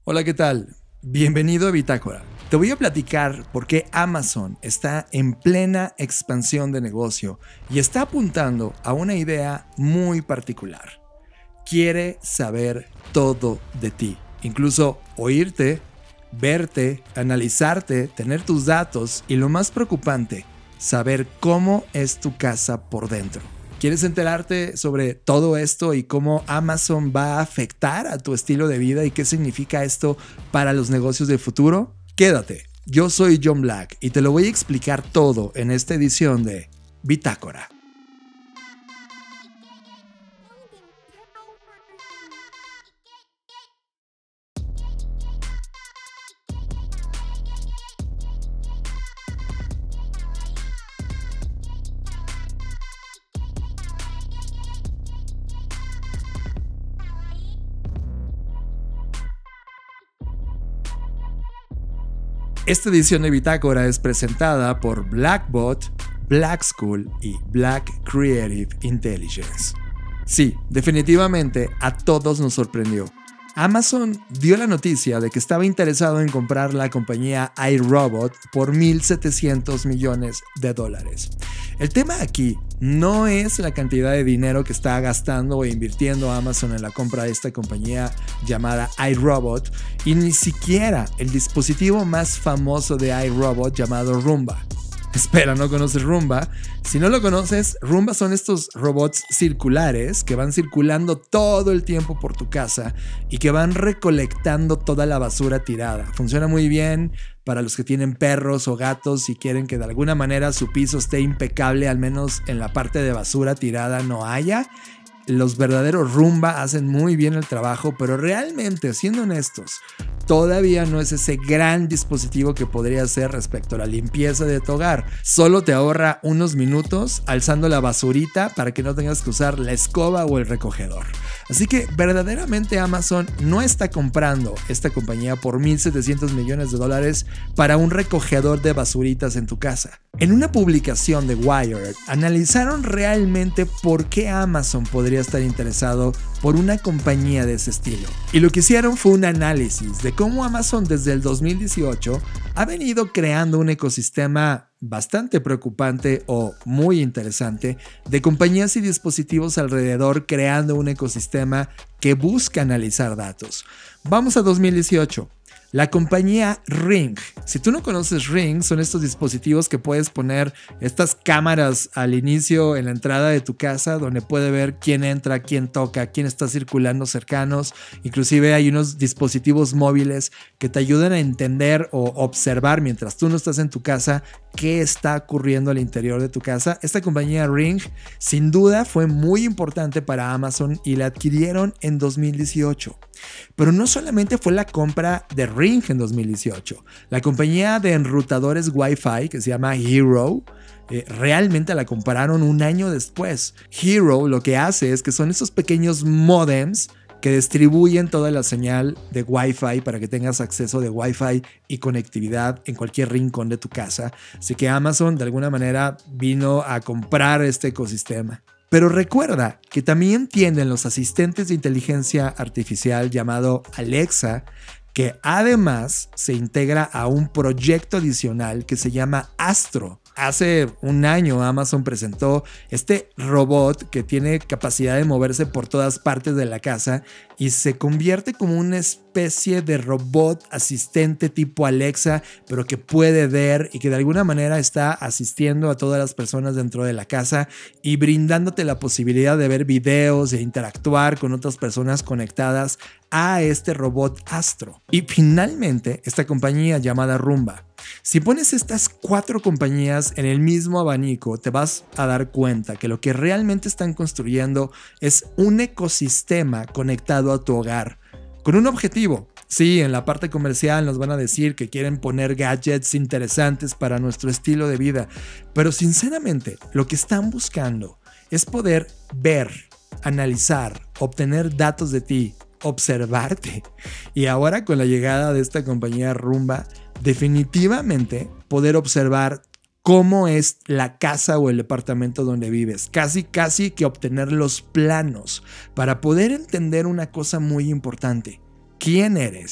Hola, ¿qué tal? Bienvenido a Bitácora. Te voy a platicar por qué Amazon está en plena expansión de negocio y está apuntando a una idea muy particular. Quiere saber todo de ti, incluso oírte, verte, analizarte, tener tus datos y lo más preocupante, saber cómo es tu casa por dentro. ¿Quieres enterarte sobre todo esto y cómo Amazon va a afectar a tu estilo de vida y qué significa esto para los negocios del futuro? Quédate, yo soy John Black y te lo voy a explicar todo en esta edición de Bitácora. Esta edición de Bitácora es presentada por Blackbot, Black School y Black Creative Intelligence. Sí, definitivamente a todos nos sorprendió. Amazon dio la noticia de que estaba interesado en comprar la compañía iRobot por $1,700 millones. El tema aquí no es la cantidad de dinero que está gastando o invirtiendo Amazon en la compra de esta compañía llamada iRobot y ni siquiera el dispositivo más famoso de iRobot llamado Roomba. Espera, ¿no conoces Roomba? Si no lo conoces, Roomba son estos robots circulares que van circulando todo el tiempo por tu casa y que van recolectando toda la basura tirada. Funciona muy bien para los que tienen perros o gatos y quieren que de alguna manera su piso esté impecable, al menos en la parte de basura tirada no haya. Los verdaderos Roomba hacen muy bien el trabajo, pero realmente, siendo honestos, todavía no es ese gran dispositivo que podría ser respecto a la limpieza de tu hogar. Solo te ahorra unos minutos alzando la basurita para que no tengas que usar la escoba o el recogedor. Así que verdaderamente Amazon no está comprando esta compañía por $1,700 millones para un recogedor de basuritas en tu casa. En una publicación de Wired, analizaron realmente por qué Amazon podría estar interesado por una compañía de ese estilo. Y lo que hicieron fue un análisis de cómo Amazon desde el 2018 ha venido creando un ecosistema bastante preocupante o muy interesante de compañías y dispositivos alrededor, creando un ecosistema que busca analizar datos. Vamos a 2018. La compañía Ring. Si tú no conoces Ring, son estos dispositivos que puedes poner estas cámaras al inicio en la entrada de tu casa donde puede ver quién entra, quién toca, quién está circulando cercanos. Inclusive hay unos dispositivos móviles que te ayudan a entender o observar mientras tú no estás en tu casa qué está ocurriendo al interior de tu casa. Esta compañía Ring sin duda fue muy importante para Amazon y la adquirieron en 2018. Pero no solamente fue la compra de Ring en 2018. La compañía de enrutadores Wi-Fi que se llama Hero realmente la compraron un año después. Hero lo que hace es que son esos pequeños modems que distribuyen toda la señal de Wi-Fi para que tengas acceso de Wi-Fi y conectividad en cualquier rincón de tu casa. Así que Amazon de alguna manera vino a comprar este ecosistema. Pero recuerda que también tienen los asistentes de inteligencia artificial llamado Alexa, que además se integra a un proyecto adicional que se llama Astro. Hace un año Amazon presentó este robot que tiene capacidad de moverse por todas partes de la casa y se convierte como una especie de robot asistente tipo Alexa, pero que puede ver y que de alguna manera está asistiendo a todas las personas dentro de la casa y brindándote la posibilidad de ver videos e interactuar con otras personas conectadas a este robot Astro. Y finalmente, esta compañía llamada Roomba. Si pones estas 4 compañías en el mismo abanico, te vas a dar cuenta que lo que realmente están construyendo es un ecosistema conectado a tu hogar, con un objetivo. Sí, en la parte comercial nos van a decir que quieren poner gadgets interesantes para nuestro estilo de vida, pero sinceramente lo que están buscando es poder ver, analizar, obtener datos de ti, observarte. Y ahora con la llegada de esta compañía Roomba, definitivamente poder observar cómo es la casa o el departamento donde vives. Casi que obtener los planos para poder entender una cosa muy importante. ¿Quién eres?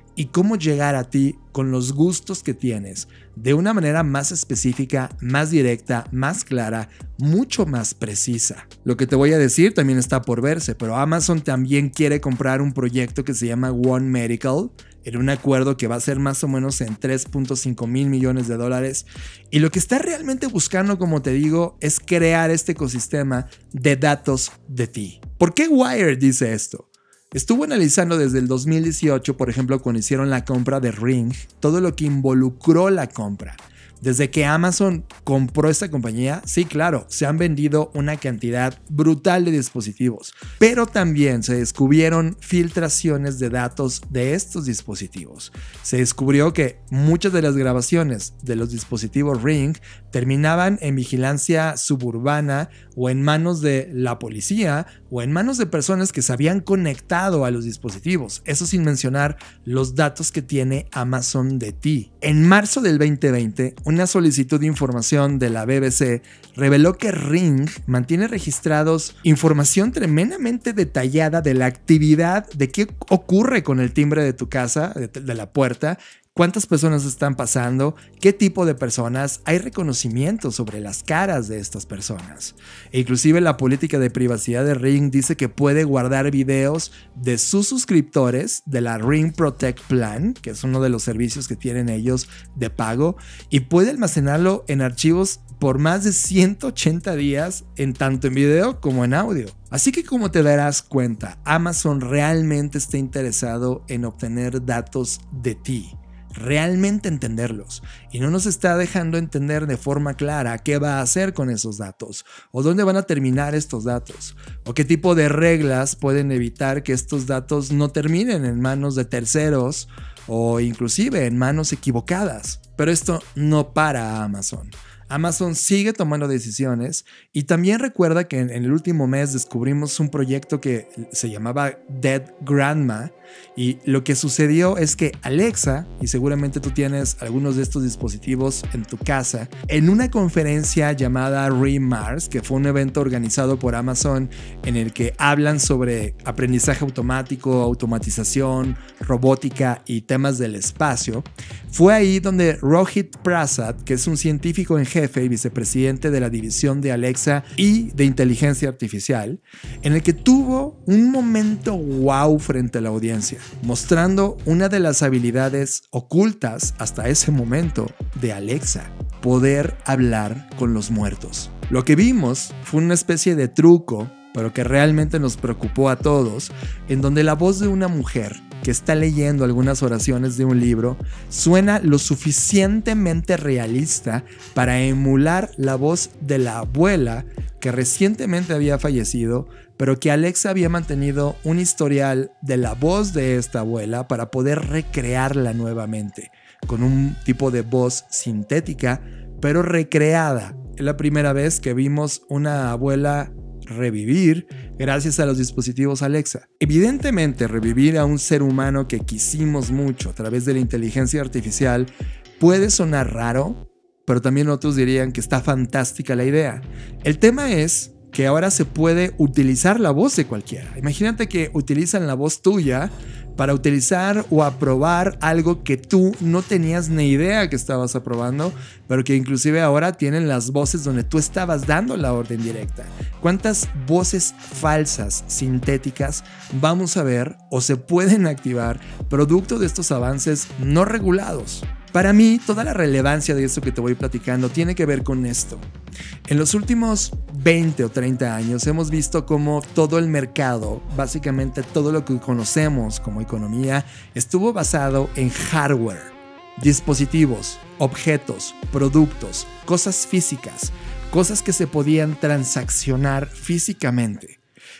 y cómo llegar a ti con los gustos que tienes de una manera más específica, más directa, más clara, mucho más precisa. Lo que te voy a decir también está por verse, pero Amazon también quiere comprar un proyecto que se llama One Medical, en un acuerdo que va a ser más o menos en 3.5 mil millones de dólares. Y lo que está realmente buscando, como te digo, es crear este ecosistema de datos de ti. ¿Por qué Wired dice esto? Estuvo analizando desde el 2018, por ejemplo, cuando hicieron la compra de Ring, todo lo que involucró la compra. Desde que Amazon compró esta compañía, sí, claro, se han vendido una cantidad brutal de dispositivos, pero también se descubrieron filtraciones de datos de estos dispositivos. Se descubrió que muchas de las grabaciones de los dispositivos Ring terminaban en vigilancia suburbana o en manos de la policía o en manos de personas que se habían conectado a los dispositivos. Eso sin mencionar los datos que tiene Amazon de ti. En marzo del 2020, una solicitud de información de la BBC reveló que Ring mantiene registrados información tremendamente detallada de la actividad, de qué ocurre con el timbre de tu casa, de la puerta, cuántas personas están pasando, qué tipo de personas, hay reconocimiento sobre las caras de estas personas. E inclusive la política de privacidad de Ring dice que puede guardar videos de sus suscriptores de la Ring Protect Plan, que es uno de los servicios que tienen ellos de pago, y puede almacenarlo en archivos por más de 180 días, en tanto en video como en audio. Así que, como te darás cuenta, Amazon realmente está interesado en obtener datos de ti, realmente entenderlos, y no nos está dejando entender de forma clara qué va a hacer con esos datos, o dónde van a terminar estos datos, o qué tipo de reglas pueden evitar que estos datos no terminen en manos de terceros o inclusive en manos equivocadas. Pero esto no para a Amazon. Amazon sigue tomando decisiones, y también recuerda que en el último mes descubrimos un proyecto que se llamaba Dead Grandma, y lo que sucedió es que Alexa, y seguramente tú tienes algunos de estos dispositivos en tu casa, en una conferencia llamada ReMars, que fue un evento organizado por Amazon en el que hablan sobre aprendizaje automático, automatización, robótica y temas del espacio, fue ahí donde Rohit Prasad, que es un científico en jefe y vicepresidente de la división de Alexa y de inteligencia artificial, en el que tuvo un momento wow frente a la audiencia, mostrando una de las habilidades ocultas hasta ese momento de Alexa: poder hablar con los muertos. Lo que vimos fue una especie de truco, pero que realmente nos preocupó a todos, en donde la voz de una mujer que está leyendo algunas oraciones de un libro suena lo suficientemente realista para emular la voz de la abuela que recientemente había fallecido, pero que Alexa había mantenido un historial de la voz de esta abuela para poder recrearla nuevamente, con un tipo de voz sintética, pero recreada. Es la primera vez que vimos una abuela revivir gracias a los dispositivos Alexa. Evidentemente, revivir a un ser humano que quisimos mucho a través de la inteligencia artificial puede sonar raro, pero también otros dirían que está fantástica la idea. El tema es que ahora se puede utilizar la voz de cualquiera. Imagínate que utilizan la voz tuya para utilizar o aprobar algo que tú no tenías ni idea que estabas aprobando, pero que inclusive ahora tienen las voces donde tú estabas dando la orden directa. ¿Cuántas voces falsas, sintéticas, vamos a ver o se pueden activar producto de estos avances no regulados? Para mí, toda la relevancia de esto que te voy platicando tiene que ver con esto. En los últimos 20 o 30 años hemos visto cómo todo el mercado, básicamente todo lo que conocemos como economía, estuvo basado en hardware, dispositivos, objetos, productos, cosas físicas, cosas que se podían transaccionar físicamente.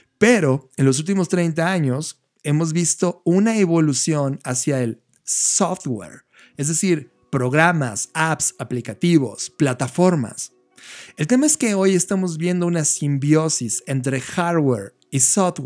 Pero en los últimos 30 años hemos visto una evolución hacia el software. Es decir, programas, apps, aplicativos, plataformas. El tema es que hoy estamos viendo una simbiosis entre hardware y software.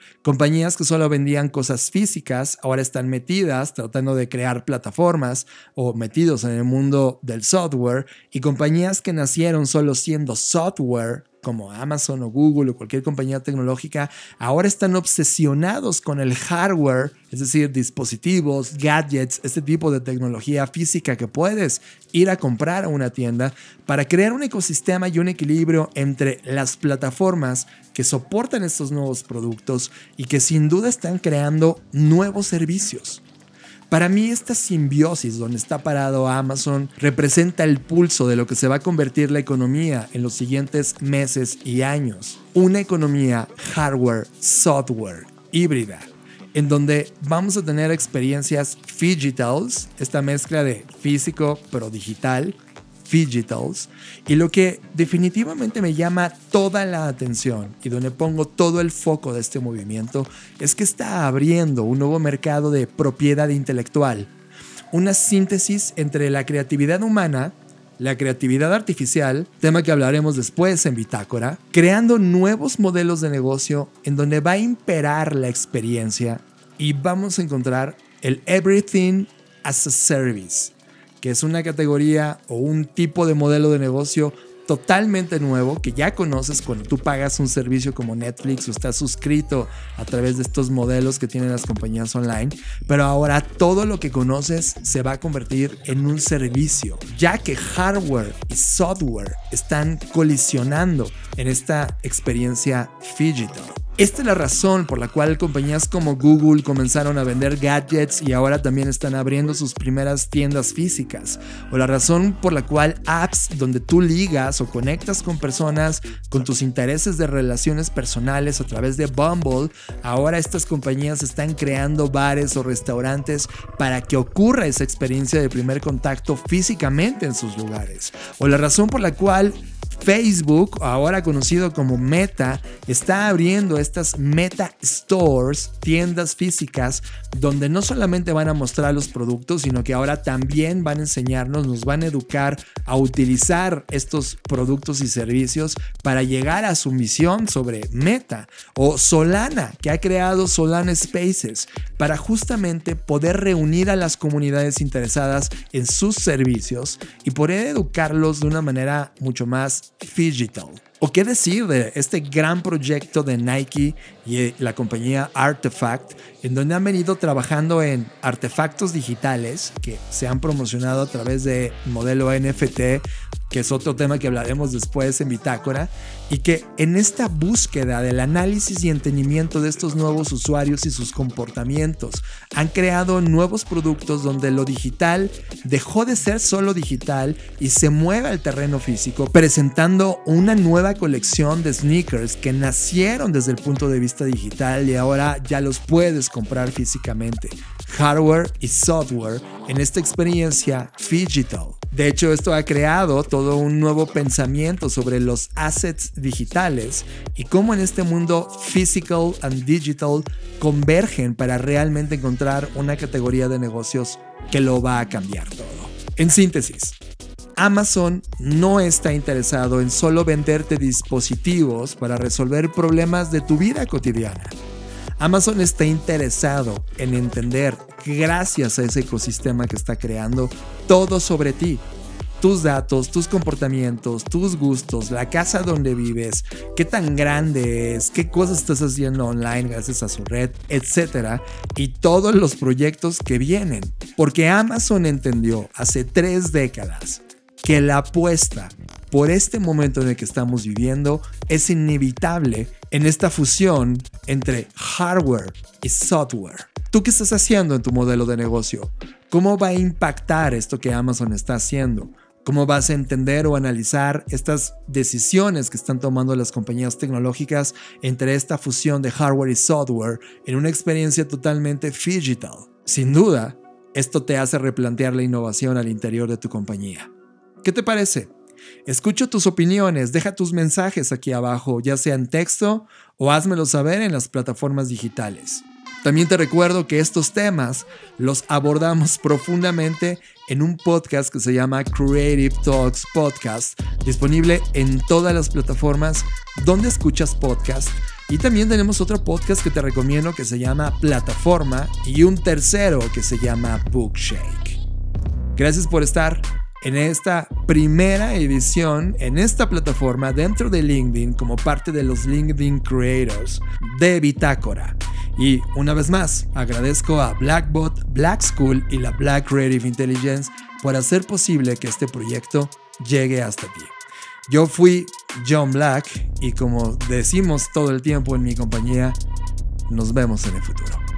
Compañías que solo vendían cosas físicas ahora están metidas tratando de crear plataformas o metidos en el mundo del software, y compañías que nacieron solo siendo software como Amazon o Google o cualquier compañía tecnológica, ahora están obsesionados con el hardware, es decir, dispositivos, gadgets, este tipo de tecnología física que puedes ir a comprar a una tienda para crear un ecosistema y un equilibrio entre las plataformas que soportan estos nuevos productos y que sin duda están creando nuevos servicios. Para mí, esta simbiosis donde está parado Amazon representa el pulso de lo que se va a convertir la economía en los siguientes meses y años. Una economía hardware, software, híbrida, en donde vamos a tener experiencias phygitals, esta mezcla de físico pero digital, phygitals, y lo que definitivamente me llama toda la atención y donde pongo todo el foco de este movimiento es que está abriendo un nuevo mercado de propiedad intelectual, una síntesis entre la creatividad humana, la creatividad artificial, tema que hablaremos después en Bitácora, creando nuevos modelos de negocio en donde va a imperar la experiencia y vamos a encontrar el Everything as a Service, que es una categoría o un tipo de modelo de negocio totalmente nuevo que ya conoces cuando tú pagas un servicio como Netflix o estás suscrito a través de estos modelos que tienen las compañías online, pero ahora todo lo que conoces se va a convertir en un servicio, ya que hardware y software están colisionando en esta experiencia phygital. Esta es la razón por la cual compañías como Google comenzaron a vender gadgets y ahora también están abriendo sus primeras tiendas físicas, o la razón por la cual apps donde tú ligas o conectas con personas con tus intereses de relaciones personales a través de Bumble, ahora estas compañías están creando bares o restaurantes para que ocurra esa experiencia de primer contacto físicamente en sus lugares, o la razón por la cual Facebook, ahora conocido como Meta, está abriendo estas Meta Stores, tiendas físicas, donde no solamente van a mostrar los productos, sino que ahora también van a enseñarnos, nos van a educar a utilizar estos productos y servicios para llegar a su misión sobre Meta. O Solana, que ha creado Solana Spaces, para justamente poder reunir a las comunidades interesadas en sus servicios y poder educarlos de una manera mucho más phygital. ¿O qué decir de este gran proyecto de Nike y la compañía Artefact, en donde han venido trabajando en artefactos digitales que se han promocionado a través de modelo NFT, que es otro tema que hablaremos después en Bitácora, y que en esta búsqueda del análisis y entendimiento de estos nuevos usuarios y sus comportamientos han creado nuevos productos donde lo digital dejó de ser solo digital y se mueve al terreno físico, presentando una nueva colección de sneakers que nacieron desde el punto de vista digital y ahora ya los puedes comprar físicamente. Hardware y software en esta experiencia phygital. De hecho, esto ha creado todo un nuevo pensamiento sobre los assets digitales y cómo en este mundo physical and digital convergen para realmente encontrar una categoría de negocios que lo va a cambiar todo. En síntesis, Amazon no está interesado en solo venderte dispositivos para resolver problemas de tu vida cotidiana. Amazon está interesado en entender, gracias a ese ecosistema que está creando, todo sobre ti. Tus datos, tus comportamientos, tus gustos, la casa donde vives, qué tan grande es, qué cosas estás haciendo online gracias a su red, etc. Y todos los proyectos que vienen. Porque Amazon entendió hace 3 décadas que la apuesta por este momento en el que estamos viviendo es inevitable en esta fusión entre hardware y software. ¿Tú qué estás haciendo en tu modelo de negocio? ¿Cómo va a impactar esto que Amazon está haciendo? ¿Cómo vas a entender o analizar estas decisiones que están tomando las compañías tecnológicas entre esta fusión de hardware y software en una experiencia totalmente phygital? Sin duda, esto te hace replantear la innovación al interior de tu compañía. ¿Qué te parece? Escucho tus opiniones, deja tus mensajes aquí abajo, ya sea en texto o házmelo saber en las plataformas digitales. También te recuerdo que estos temas los abordamos profundamente en un podcast que se llama Creative Talks Podcast, disponible en todas las plataformas donde escuchas podcast Y también tenemos otro podcast que te recomiendo que se llama Plataforma y un tercero que se llama Bookshake. Gracias por estar en esta primera edición en esta plataforma dentro de LinkedIn como parte de los LinkedIn Creators de Bitácora. Y una vez más, agradezco a Blackbot, Black School y la Black Creative Intelligence por hacer posible que este proyecto llegue hasta ti. Yo fui John Black y como decimos todo el tiempo en mi compañía, nos vemos en el futuro.